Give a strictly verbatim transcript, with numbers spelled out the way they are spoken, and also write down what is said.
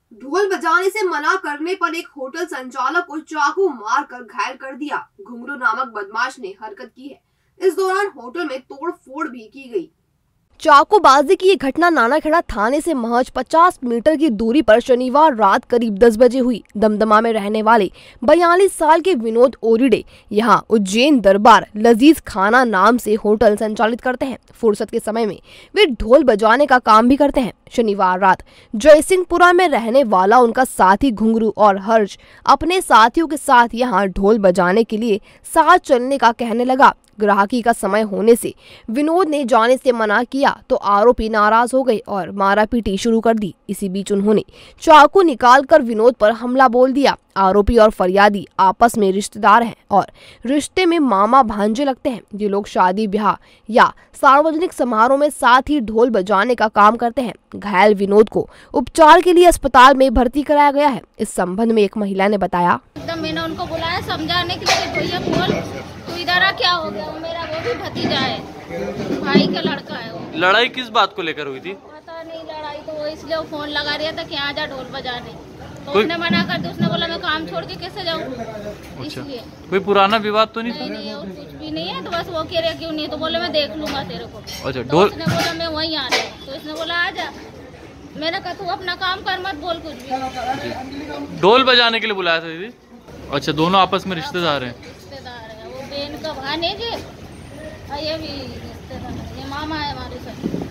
ढोल बजाने से मना करने पर एक होटल संचालक को चाकू मारकर घायल कर दिया। घुंगरू नामक बदमाश ने हरकत की है। इस दौरान होटल में तोड़ फोड़ भी की गई। चाकूबाजी की ये घटना नानाखेड़ा थाने से महज पचास मीटर की दूरी पर शनिवार रात करीब दस बजे हुई। दमदमा में रहने वाले बयालीस साल के विनोद ओरिडे यहाँ उज्जैन दरबार लजीज खाना नाम से होटल संचालित करते हैं। फुर्सत के समय में वे ढोल बजाने का काम भी करते हैं। शनिवार रात जयसिंहपुरा में रहने वाला उनका साथी घुंगरू और हर्ष अपने साथियों के साथ यहाँ ढोल बजाने के लिए साथ चलने का कहने लगा। ग्राहकी का समय होने से विनोद ने जाने से मना किया तो आरोपी नाराज हो गए और मारापीटी शुरू कर दी। इसी बीच उन्होंने चाकू निकालकर विनोद पर हमला बोल दिया। आरोपी और फरियादी आपस में रिश्तेदार हैं और रिश्ते में मामा भांजे लगते हैं। ये लोग शादी ब्याह या सार्वजनिक समारोह में साथ ही ढोल बजाने का काम करते हैं। घायल विनोद को उपचार के लिए अस्पताल में भर्ती कराया गया है। इस संबंध में एक महिला ने बताया, मैंने उनको बुलाया समझाने के लिए, भैया बोल तू इधर आ, क्या हो गया? वो मेरा वो भी भतीजा है, भाई का लड़का है वो। लड़ाई किस बात को लेकर हुई थी? पता नहीं, लड़ाई तो वो इसलिए वो फोन लगा रहा था कि आ जा ढोल बजाने, तो कोई... उसने मना कर दिया। उसने बोला मैं काम छोड़ के कैसे जाऊँ। अच्छा। इसलिए कोई पुराना विवाद तो नहीं, नहीं, नहीं और कुछ भी नहीं है। तो बस वो कह रहे क्यों नहीं, तो बोले मैं देख लूंगा तेरे को। अच्छा। तो उसने बोला मैं वहीं आ रहा हूँ, तो इसने बोला आ जा। मैंने कहा तू अपना काम कर, मत बोल कुछ भी। ढोल बजाने के लिए बुलाया था दीदी? अच्छा, दोनों आपस में रिश्तेदार हैं? रिश्तेदार है, वो बहन का भाने जी, ये भी रिश्तेदार है, ये मामा है हमारे साथ।